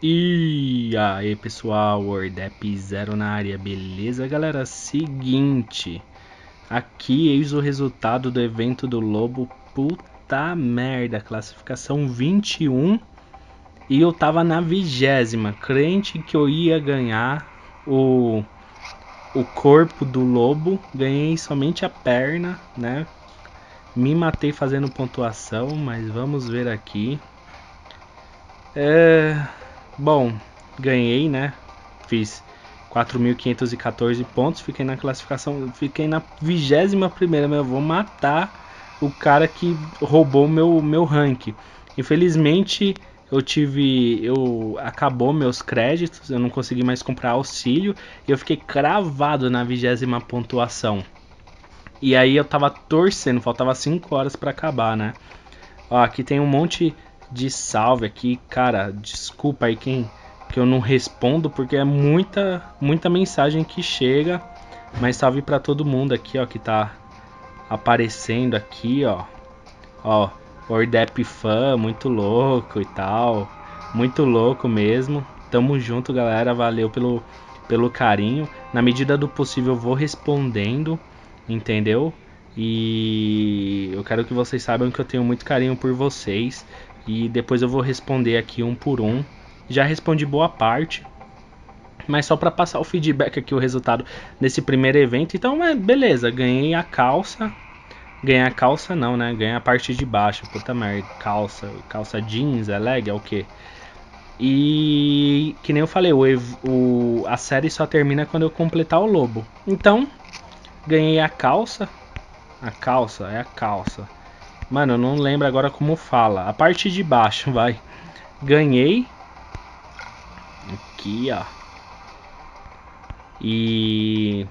E aí pessoal, Wordep Zero na área, beleza galera? Seguinte, aqui eis o resultado do evento do Lobo. Puta merda, classificação 21 e eu tava na 20ª, crente que eu ia ganhar o corpo do Lobo, ganhei somente a perna, né? Me matei fazendo pontuação, mas vamos ver aqui. Bom, ganhei, né? Fiz 4.514 pontos, fiquei na classificação, fiquei na 21ª, mas eu vou matar o cara que roubou meu rank. Infelizmente, acabou meus créditos, eu não consegui mais comprar auxílio e eu fiquei cravado na 20ª pontuação. E aí eu tava torcendo, faltava 5 horas pra acabar, né? Ó, aqui tem um monte de salve aqui, cara, desculpa aí que eu não respondo porque é muita mensagem que chega, mas salve pra todo mundo aqui, ó, que tá aparecendo aqui, ó. Ó, Wordep fã, muito louco e tal, muito louco mesmo. Tamo junto, galera, valeu pelo carinho. Na medida do possível eu vou respondendo, entendeu? E eu quero que vocês saibam que eu tenho muito carinho por vocês. E depois eu vou responder aqui um por um. Já respondi boa parte, mas só para passar o feedback aqui, o resultado desse primeiro evento. Então, beleza, ganhei a calça. Ganhei a calça não, né? Ganhei a parte de baixo. Puta merda, calça jeans, é leg, é o que? E que nem eu falei, a série só termina quando eu completar o lobo. Então, ganhei a calça. A calça, é a calça. Mano, eu não lembro agora como fala. A parte de baixo, vai. Ganhei. Aqui, ó. E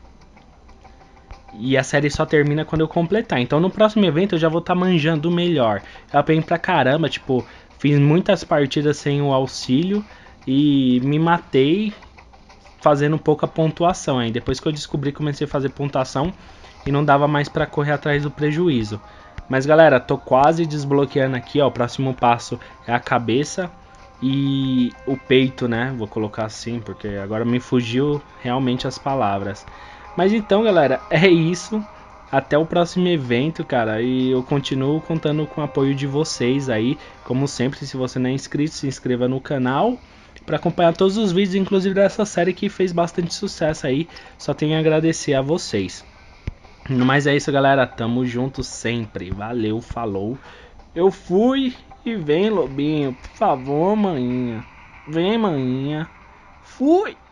a série só termina quando eu completar. Então no próximo evento eu já vou estar manjando melhor. Eu aprendi pra caramba, tipo, fiz muitas partidas sem o auxílio e me matei fazendo pouca pontuação. Aí depois que eu descobri, comecei a fazer pontuação e não dava mais pra correr atrás do prejuízo. Mas galera, tô quase desbloqueando aqui, ó. O próximo passo é a cabeça e o peito, né? Vou colocar assim, porque agora me fugiu realmente as palavras. Mas então, galera, é isso. Até o próximo evento, cara. E eu continuo contando com o apoio de vocês aí. Como sempre, se você não é inscrito, se inscreva no canal para acompanhar todos os vídeos, inclusive dessa série que fez bastante sucesso aí. Só tenho a agradecer a vocês. Mas é isso, galera. Tamo junto sempre. Valeu, falou. Eu fui e vem, lobinho. Por favor, maninha. Vem, maninha. Fui.